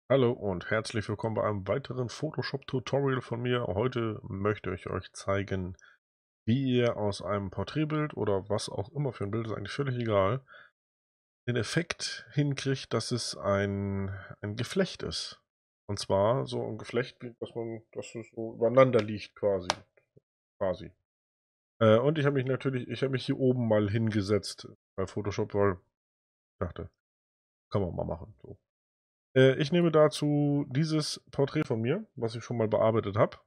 Hallo und herzlich willkommen bei einem weiteren Photoshop-Tutorial von mir. Heute möchte ich euch zeigen, wie ihr aus einem Porträtbild oder was auch immer für ein Bild, ist eigentlich völlig egal, den Effekt hinkriegt, dass es ein Geflecht ist. Und zwar so ein Geflecht, dass es so übereinander liegt quasi. Und ich habe mich hier oben mal hingesetzt bei Photoshop, weil ich dachte, kann man mal machen. So. Ich nehme dazu dieses Porträt von mir, was ich schon mal bearbeitet habe.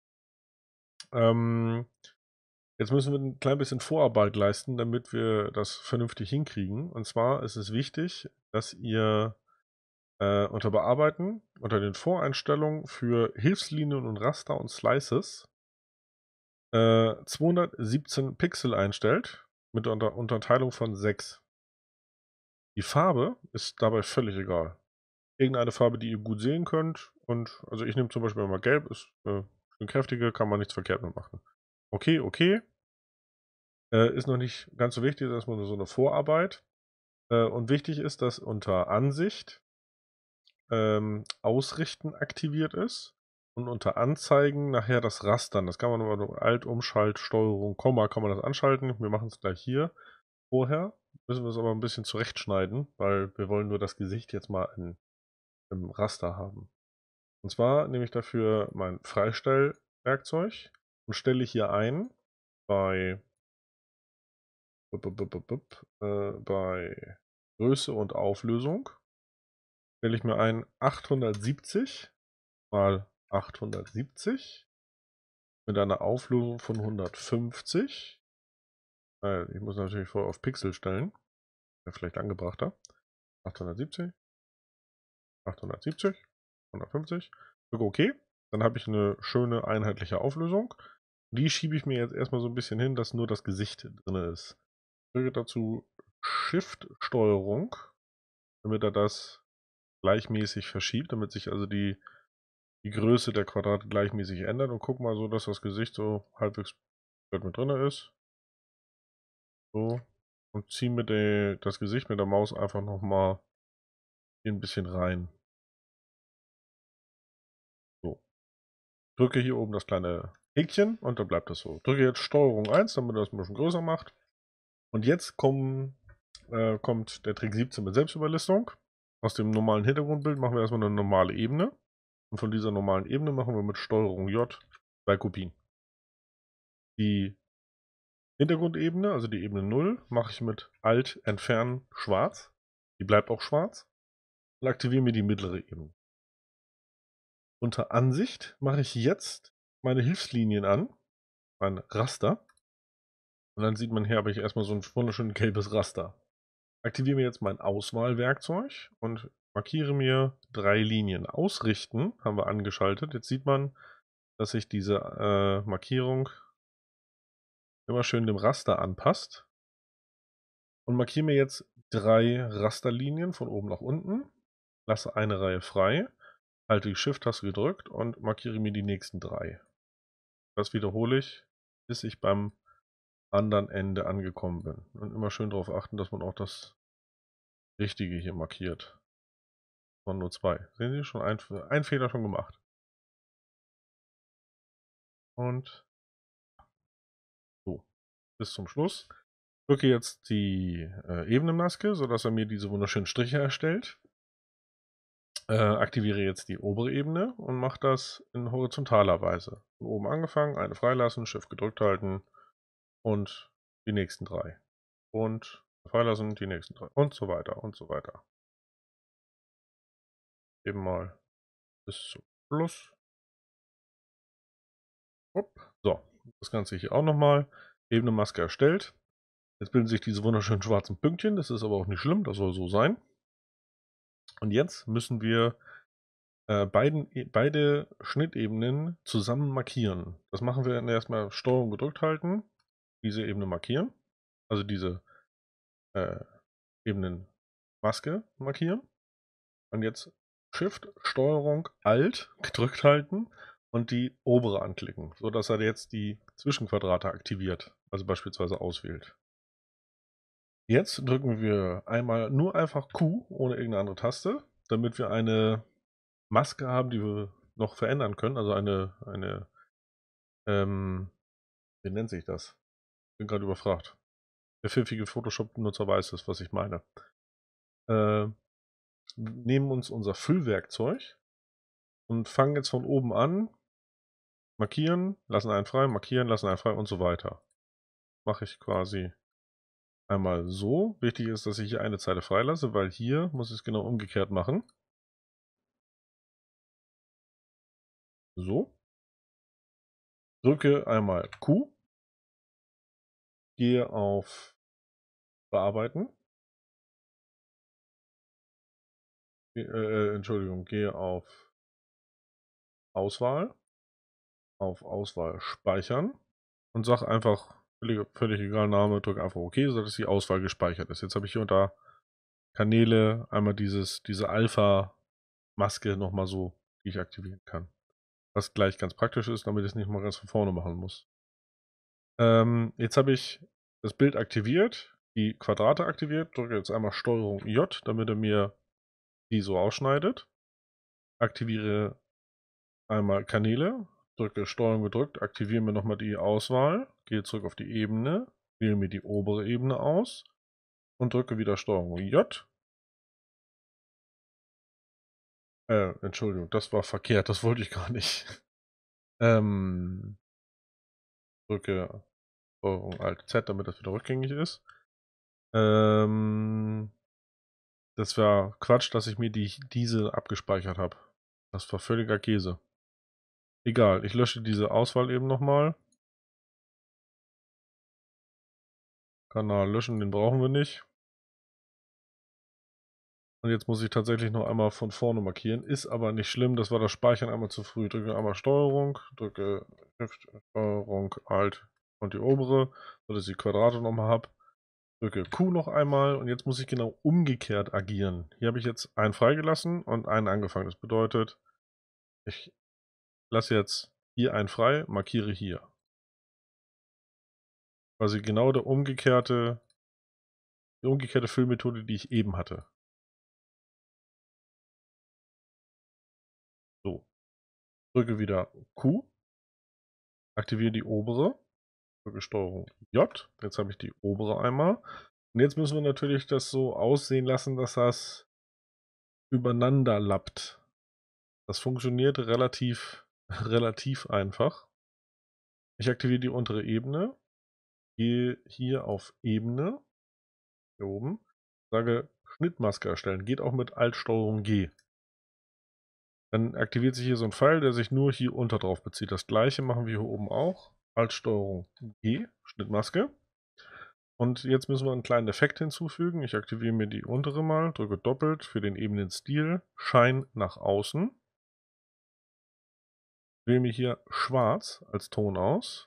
Ähm, Jetzt müssen wir ein klein bisschen Vorarbeit leisten, damit wir das vernünftig hinkriegen. Und zwar ist es wichtig, dass ihr unter Bearbeiten, unter den Voreinstellungen für Hilfslinien und Raster und Slices 217 Pixel einstellt mit einer Unterteilung von 6. Die Farbe ist dabei völlig egal. Irgendeine Farbe, die ihr gut sehen könnt. Und also ich nehme zum Beispiel mal Gelb, ist schön kräftige, kann man nichts verkehrt mit machen. Okay, okay. Ist noch nicht ganz so wichtig, das ist nur so eine Vorarbeit. Und wichtig ist, dass unter Ansicht Ausrichten aktiviert ist und unter Anzeigen nachher das Rastern. Das kann man über Alt, Umschalt, Steuerung, Komma kann man das anschalten. Wir machen es gleich hier. Vorher müssen wir es aber ein bisschen zurechtschneiden, weil wir wollen nur das Gesicht jetzt mal im Raster haben. Und zwar nehme ich dafür mein Freistellwerkzeug und stelle hier ein bei bei Größe und Auflösung stelle ich mir ein 870 mal 870 mit einer Auflösung von 150. Ich muss natürlich vorher auf Pixel stellen. Wäre vielleicht angebrachter. 870, 870, 150. Drücke OK. Dann habe ich eine schöne einheitliche Auflösung. Die schiebe ich mir jetzt erstmal so ein bisschen hin, dass nur das Gesicht drin ist. Ich drücke dazu Shift-Steuerung, damit er das gleichmäßig verschiebt, damit sich also die Größe der Quadrate gleichmäßig ändert. Und guck mal so, dass das Gesicht so halbwegs mit drin ist. So. Und ziehe mir das Gesicht mit der Maus einfach nochmal hier ein bisschen rein. So. Drücke hier oben das kleine Häkchen und dann bleibt das so. Drücke jetzt Steuerung 1, damit er das ein bisschen größer macht. Und jetzt kommt der Trick 17 mit Selbstüberlistung. Aus dem normalen Hintergrundbild machen wir erstmal eine normale Ebene. Und von dieser normalen Ebene machen wir mit Steuerung J 2 Kopien. Die Hintergrundebene, also die Ebene 0, mache ich mit Alt entfernen schwarz. Die bleibt auch schwarz. Und aktiviere mir die mittlere Ebene. Unter Ansicht mache ich jetzt meine Hilfslinien an, mein Raster. Und dann sieht man hier, habe ich erstmal so ein wunderschönes gelbes Raster. Aktiviere mir jetzt mein Auswahlwerkzeug und markiere mir 3 Linien. Ausrichten haben wir angeschaltet. Jetzt sieht man, dass sich diese Markierung immer schön dem Raster anpasst. Und markiere mir jetzt 3 Rasterlinien von oben nach unten. Lasse eine Reihe frei. Halte die Shift-Taste gedrückt und markiere mir die nächsten 3. Das wiederhole ich, bis ich beim anderen Ende angekommen bin. Und immer schön darauf achten, dass man auch das Richtige hier markiert. Von nur 2. Sehen Sie, schon ein Fehler schon gemacht. Und so, bis zum Schluss. Drücke jetzt die Ebenenmaske, sodass er mir diese wunderschönen Striche erstellt. Aktiviere jetzt die obere Ebene und mache das in horizontaler Weise. Von oben angefangen, eine freilassen, Shift gedrückt halten und die nächsten 3. Und freilassen, die nächsten 3 und so weiter und so weiter. Eben mal bis zum Schluss. So, das Ganze hier auch nochmal. Ebenenmaske erstellt. Jetzt bilden sich diese wunderschönen schwarzen Pünktchen. Das ist aber auch nicht schlimm, das soll so sein. Und jetzt müssen wir beide Schnittebenen zusammen markieren. Das machen wir erstmal Steuerung gedrückt halten, diese Ebene markieren, also diese Ebenenmaske markieren. Und jetzt Shift, Steuerung, Alt gedrückt halten und die obere anklicken, sodass er jetzt die Zwischenquadrate aktiviert, also beispielsweise auswählt. Jetzt drücken wir einmal nur einfach Q ohne irgendeine andere Taste, damit wir eine Maske haben, die wir noch verändern können. Also wie nennt sich das? Bin gerade überfragt. Der pfiffige Photoshop-Benutzer weiß es, was ich meine. Nehmen uns unser Füllwerkzeug und fangen jetzt von oben an. Markieren, lassen einen frei, markieren, lassen einen frei und so weiter. Mache ich quasi einmal so. Wichtig ist, dass ich hier eine Zeile freilasse, weil hier muss ich es genau umgekehrt machen. So. Drücke einmal Q. Gehe auf Bearbeiten. Entschuldigung, gehe auf Auswahl. Auf Auswahl speichern. Und sage einfach, völlig egal Name, drücke einfach OK, sodass die Auswahl gespeichert ist. Jetzt habe ich hier unter Kanäle einmal diese Alpha-Maske nochmal so, die ich aktivieren kann. Was gleich ganz praktisch ist, damit ich es nicht mal ganz von vorne machen muss. Jetzt habe ich das Bild aktiviert, die Quadrate aktiviert, drücke jetzt einmal STRG J, damit er mir die so ausschneidet. Aktiviere einmal Kanäle, drücke STRG gedrückt, aktiviere mir nochmal die Auswahl, gehe zurück auf die Ebene, wähle mir die obere Ebene aus und drücke wieder STRG J. Entschuldigung, das war verkehrt, das wollte ich gar nicht. Drücke STRG Alt Z, damit das wieder rückgängig ist. Das war Quatsch, dass ich mir diese abgespeichert habe. Das war völliger Käse. Egal, ich lösche diese Auswahl eben nochmal. Kanal löschen, den brauchen wir nicht. Und jetzt muss ich tatsächlich noch einmal von vorne markieren. Ist aber nicht schlimm, das war das Speichern einmal zu früh. Drücke einmal STRG, drücke Shift, STRG, Alt und die obere, sodass ich die Quadrate nochmal habe. Drücke Q noch einmal und jetzt muss ich genau umgekehrt agieren. Hier habe ich jetzt einen freigelassen und einen angefangen. Das bedeutet, ich lasse jetzt hier einen frei, markiere hier. Quasi genau die umgekehrte Füllmethode, die ich eben hatte. So. Drücke wieder Q, aktiviere die obere, drücke STRG J, jetzt habe ich die obere einmal. Und jetzt müssen wir natürlich das so aussehen lassen, dass das übereinander lappt. Das funktioniert relativ einfach. Ich aktiviere die untere Ebene, gehe hier auf Ebene, hier oben, sage Schnittmaske erstellen, geht auch mit Alt-STRG G. Dann aktiviert sich hier so ein Pfeil, der sich nur hier unter drauf bezieht. Das gleiche machen wir hier oben auch. Alt-STRG G, Schnittmaske. Und jetzt müssen wir einen kleinen Effekt hinzufügen. Ich aktiviere mir die untere mal, drücke doppelt für den Ebenenstil, Schein nach außen. Wähle mir hier schwarz als Ton aus.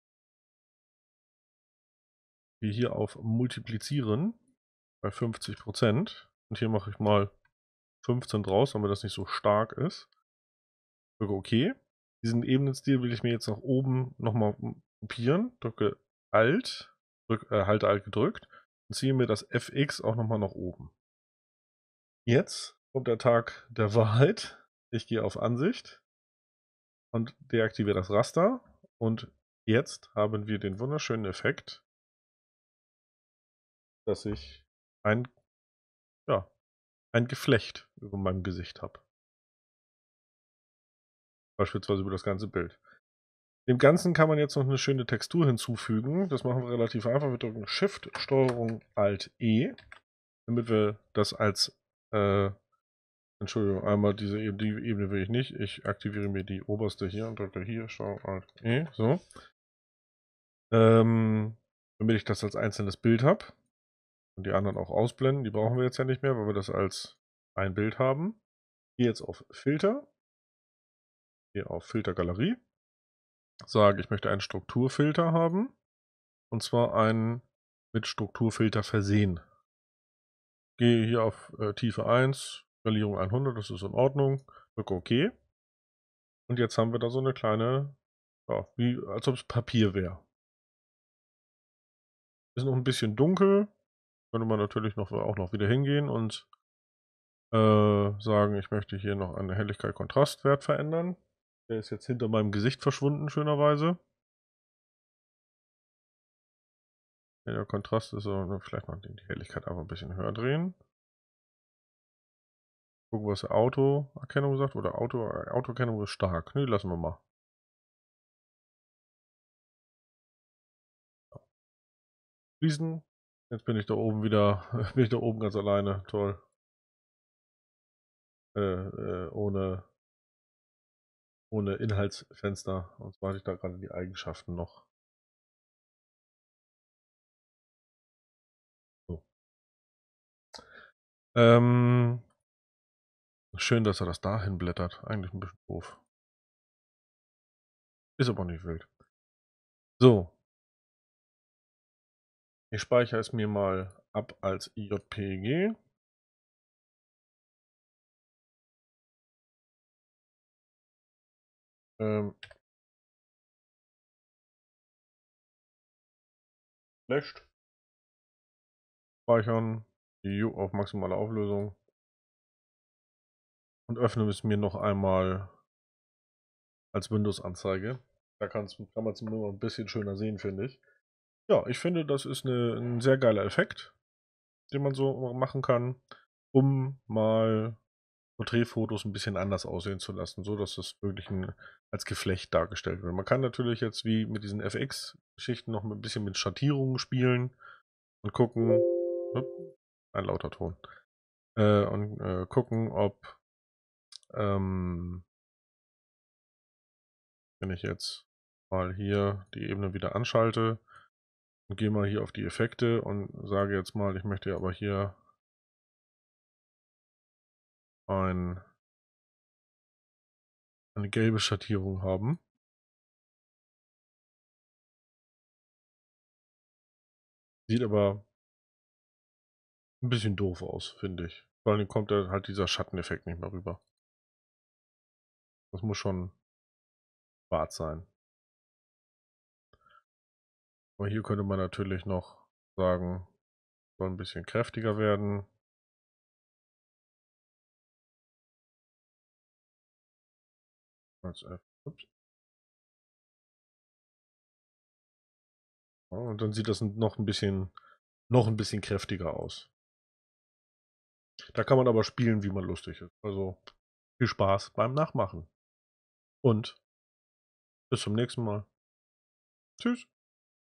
Gehe hier auf Multiplizieren bei 50%. Und hier mache ich mal 15 draus, damit das nicht so stark ist. Drücke OK. Diesen Ebenenstil will ich mir jetzt nach oben nochmal kopieren. Drücke Alt, halte Alt gedrückt und ziehe mir das FX auch nochmal nach oben. Jetzt kommt der Tag der Wahrheit. Ich gehe auf Ansicht und deaktiviere das Raster. Und jetzt haben wir den wunderschönen Effekt, dass ich ein Geflecht über meinem Gesicht habe. Beispielsweise über das ganze Bild. Dem Ganzen kann man jetzt noch eine schöne Textur hinzufügen. Das machen wir relativ einfach. Wir drücken Shift, STRG, Alt, E, damit wir das als, Entschuldigung, einmal die Ebene will ich nicht. Ich aktiviere mir die oberste hier und drücke hier STRG, Alt, E, so. Damit ich das als einzelnes Bild habe. Und die anderen auch ausblenden. Die brauchen wir jetzt ja nicht mehr, weil wir das als ein Bild haben. Gehe jetzt auf Filter. Gehe auf Filtergalerie. Sage, ich möchte einen Strukturfilter haben. Und zwar einen mit Strukturfilter versehen. Gehe hier auf Tiefe 1, Skalierung 100, das ist in Ordnung. Drücke OK. Und jetzt haben wir da so eine kleine, ja, wie als ob es Papier wäre. Ist noch ein bisschen dunkel. Könnte man natürlich auch noch wieder hingehen und sagen, ich möchte hier noch einen Helligkeit-Kontrastwert verändern. Der ist jetzt hinter meinem Gesicht verschwunden, schönerweise. Ja, der Kontrast ist so, vielleicht mal die Helligkeit einfach ein bisschen höher drehen. Gucken, was der Autoerkennung sagt. Oder Autoerkennung ist stark. Ne, lassen wir mal. Schließen. Jetzt bin ich da oben wieder, bin ich da oben ganz alleine. Toll. Ohne Inhaltsfenster. Und zwar hatte ich da gerade die Eigenschaften noch. So. Schön, dass er das dahin blättert. Eigentlich ein bisschen doof. Ist aber nicht wild. So. Ich speichere es mir mal ab als JPG. Flasht. Speichern. Auf maximale Auflösung. Und öffne es mir noch einmal als Windows-Anzeige. Da kann man es nur ein bisschen schöner sehen, finde ich. Ja, ich finde, das ist ein sehr geiler Effekt, den man so machen kann, um mal Porträtfotos ein bisschen anders aussehen zu lassen, so dass es wirklich als Geflecht dargestellt wird. Man kann natürlich jetzt wie mit diesen FX-Geschichten noch ein bisschen mit Schattierungen spielen und gucken, ein lauter Ton, und gucken, ob, wenn ich jetzt mal hier die Ebene wieder anschalte und gehe mal hier auf die Effekte und sage jetzt mal, ich möchte aber hier eine gelbe Schattierung haben. Sieht aber ein bisschen doof aus, finde ich. Vor allem kommt da halt dieser Schatteneffekt nicht mehr rüber. Das muss schon schwarz sein. Aber hier könnte man natürlich noch sagen, soll ein bisschen kräftiger werden. Ups. Ja, und dann sieht das noch ein bisschen kräftiger aus. Da kann man aber spielen, wie man lustig ist. Also viel Spaß beim Nachmachen. Und bis zum nächsten Mal. Tschüss.